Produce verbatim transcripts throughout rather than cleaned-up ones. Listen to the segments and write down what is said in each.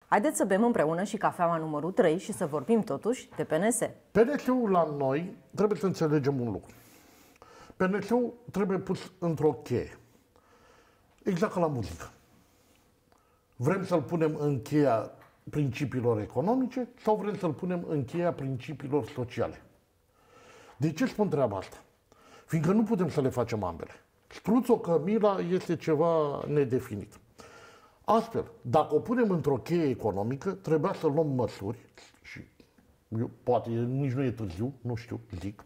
Haideți să bem împreună și cafeaua numărul trei și să vorbim totuși de P N S. P N S-ul la noi trebuie să înțelegem un lucru. P N S-ul trebuie pus într-o cheie. Exact ca la muzică. Vrem să-l punem în cheia principiilor economice sau vrem să-l punem în cheia principiilor sociale? De ce spun treaba asta? Fiindcă nu putem să le facem ambele. Struțo-cămila este ceva nedefinit. Astfel, dacă o punem într-o cheie economică, trebuia să luăm măsuri și eu, poate nici nu e târziu, nu știu, zic,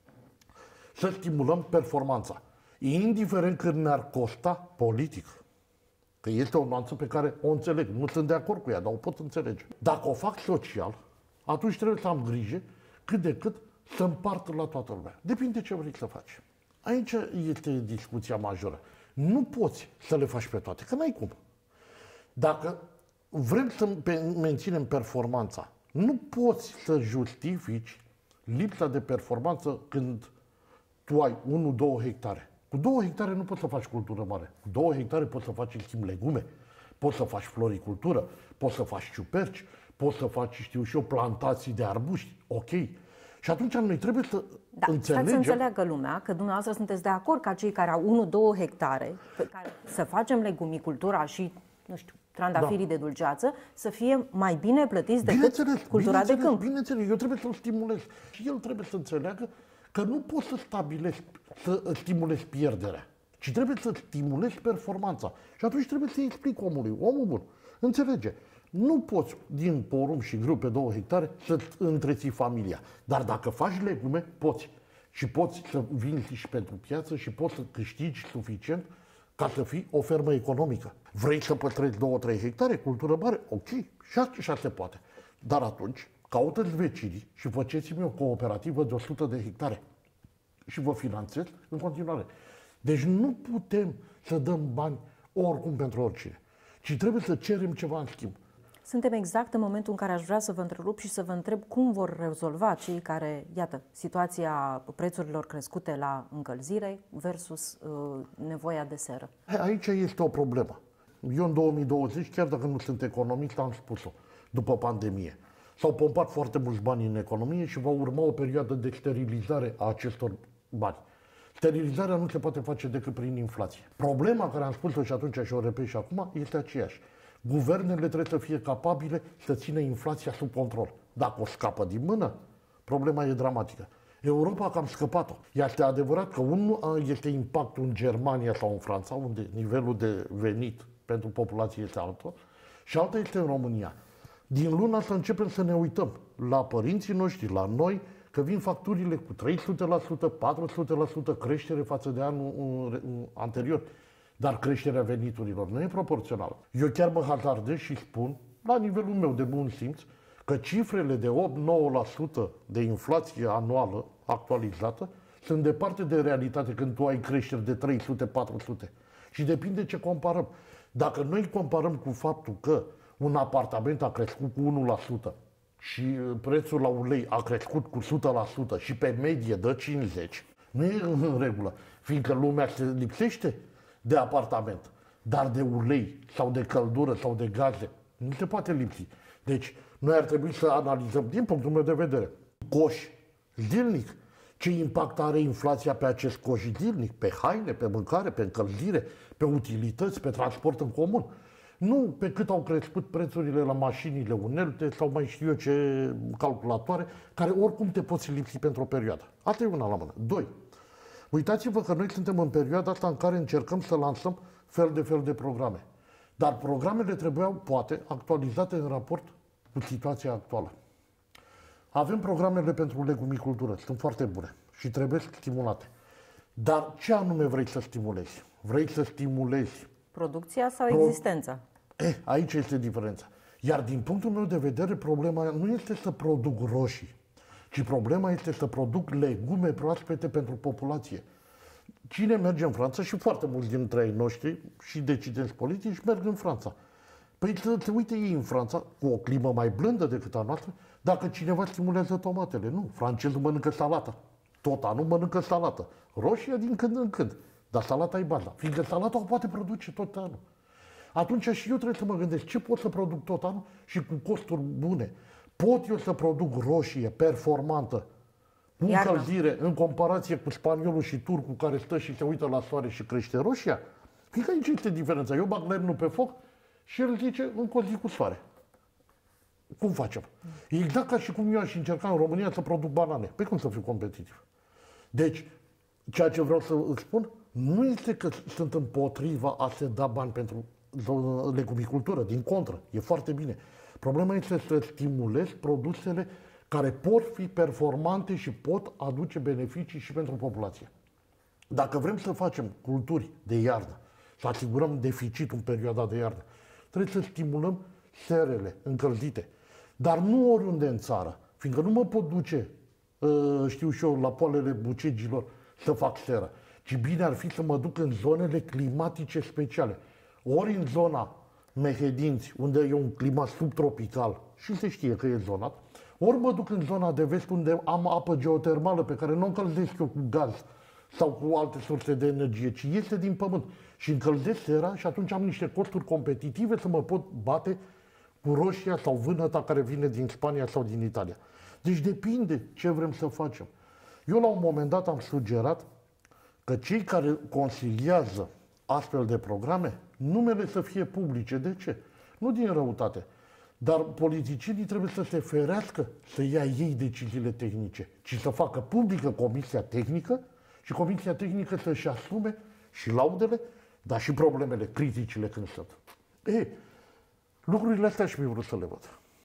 să stimulăm performanța. Indiferent cât ne-ar costa politic. Că este o nuanță pe care o înțeleg. Nu sunt de acord cu ea, dar o pot înțelege. Dacă o fac social, atunci trebuie să am grijă cât de cât să împartă la toată lumea. Depinde ce vrei să faci. Aici este discuția majoră. Nu poți să le faci pe toate, că n-ai cum. Dacă vrem să menținem performanța, nu poți să justifici lipsa de performanță când tu ai unu două hectare. Cu două hectare nu poți să faci cultură mare. Cu două hectare poți să faci, în schimb, legume, poți să faci floricultură, poți să faci ciuperci, poți să faci, știu și eu, plantații de arbuști. Ok. Și atunci noi trebuie să da, înțelegem... să înțeleagă lumea că dumneavoastră sunteți de acord ca cei care au unu două hectare, pe care să facem legumicultura și, nu știu, trandafirii da. de dulceață, să fie mai bine plătiți decât cultura de câmp. Bineînțeles, eu trebuie să-l stimulez. Și el trebuie să înțeleagă că nu poți să stabilești, să stimulezi pierderea, ci trebuie să stimulezi performanța. Și atunci trebuie să-i explic omului, omul bun, înțelege. Nu poți din porumb și grâu pe două hectare să întreții familia. Dar dacă faci legume, poți. Și poți să vinzi și pentru piață și poți să câștigi suficient ca să fii o fermă economică. Vrei să păstrezi două trei hectare, cultură mare? Ok, și așa se poate. Dar atunci, caută-ți vecinii și faceți-mi o cooperativă de o sută de hectare. Și vă finanțez în continuare. Deci nu putem să dăm bani oricum pentru oricine, ci trebuie să cerem ceva în schimb. Suntem exact în momentul în care aș vrea să vă întrerup și să vă întreb cum vor rezolva cei care, iată, situația prețurilor crescute la încălzire versus uh, nevoia de seră. Aici este o problemă. Eu în două mii douăzeci, chiar dacă nu sunt economist, am spus-o, după pandemie. S-au pompat foarte mulți bani în economie și va urma o perioadă de sterilizare a acestor bani. Sterilizarea nu se poate face decât prin inflație. Problema care am spus-o și atunci și o repet și acum este aceeași. Guvernele trebuie să fie capabile să țină inflația sub control. Dacă o scapă din mână, problema e dramatică. Europa a cam scăpat-o. Este adevărat că unul este impactul în Germania sau în Franța, unde nivelul de venit pentru populație este altul, și alta este în România. Din luna asta începem să ne uităm la părinții noștri, la noi, că vin facturile cu trei sute la sută, patru sute la sută creștere față de anul anterior. Dar creșterea veniturilor nu e proporțională. Eu chiar mă hazardez și spun, la nivelul meu de bun simț, că cifrele de opt nouă la sută de inflație anuală actualizată sunt departe de realitate când tu ai creșteri de trei sute patru sute. Și depinde ce comparăm. Dacă noi comparăm cu faptul că un apartament a crescut cu unu la sută și prețul la ulei a crescut cu o sută la sută și pe medie dă cincizeci, nu e în regulă, fiindcă lumea se lipsește de apartament, dar de ulei sau de căldură sau de gaze nu se poate lipsi. Deci noi ar trebui să analizăm, din punctul meu de vedere, coș zilnic, ce impact are inflația pe acest coș zilnic, pe haine, pe mâncare, pe încălzire, pe utilități, pe transport în comun. Nu pe cât au crescut prețurile la mașinile unelte sau mai știu eu ce calculatoare, care oricum te poți lipsi pentru o perioadă. Asta e una la mână. Doi. Uitați-vă că noi suntem în perioada asta în care încercăm să lansăm fel de fel de programe. Dar programele trebuiau, poate, actualizate în raport cu situația actuală. Avem programele pentru legumicultură, sunt foarte bune și trebuie stimulate. Dar ce anume vrei să stimulezi? Vrei să stimulezi producția sau Pro... existența? Eh, aici este diferența. Iar din punctul meu de vedere, problema nu este să produc roșii, ci problema este să produc legume proaspete pentru populație. Cine merge în Franța, și foarte mulți dintre ei noștri și decidenți politici merg în Franța. Păi să te uite ei în Franța, cu o climă mai blândă decât a noastră, dacă cineva stimulează tomatele. Nu, francezul mănâncă salată. Tot anul mănâncă salată. Roșia din când în când. Dar salata e baza. Fiindcă salata o poate produce tot anul. atunci și eu trebuie să mă gândesc ce pot să produc tot anul și cu costuri bune. Pot eu să produc roșie performantă, cu încălzire, în comparație cu spaniolul și turcul care stă și se uită la soare și crește roșia? Fiindcă aici este diferența. Eu bag lemnul pe foc și el zice încă o zi cu soare. Cum facem? Exact ca și cum eu aș încerca în România să produc banane. Pe cum să fiu competitiv? Deci, ceea ce vreau să îți spun, nu este că sunt împotriva a se da bani pentru legumicultură, din contră, e foarte bine. Problema este să stimulezi produsele care pot fi performante și pot aduce beneficii și pentru populație. Dacă vrem să facem culturi de iarnă, să asigurăm deficitul în perioada de iarnă, trebuie să stimulăm serele încălzite. Dar nu oriunde în țară, fiindcă nu mă pot duce, știu și eu, la poalele bucegilor să fac seră, ci bine ar fi să mă duc în zonele climatice speciale. Ori în zona Mehedinți, unde e un climat subtropical și se știe că e zonat, ori mă duc în zona de vest, unde am apă geotermală pe care nu o încălzesc eu cu gaz sau cu alte surse de energie, ci este din pământ. Și încălzesc sera și atunci am niște costuri competitive să mă pot bate cu roșia sau vânăta care vine din Spania sau din Italia. Deci depinde ce vrem să facem. Eu la un moment dat am sugerat că cei care consiliază astfel de programe, numele să fie publice. De ce? Nu din răutate. Dar politicienii trebuie să se ferească să ia ei deciziile tehnice, ci să facă publică comisia tehnică și comisia tehnică să-și asume și laudele, dar și problemele, criticile când sunt. Ei, lucrurile astea și mi-e vrut să le văd.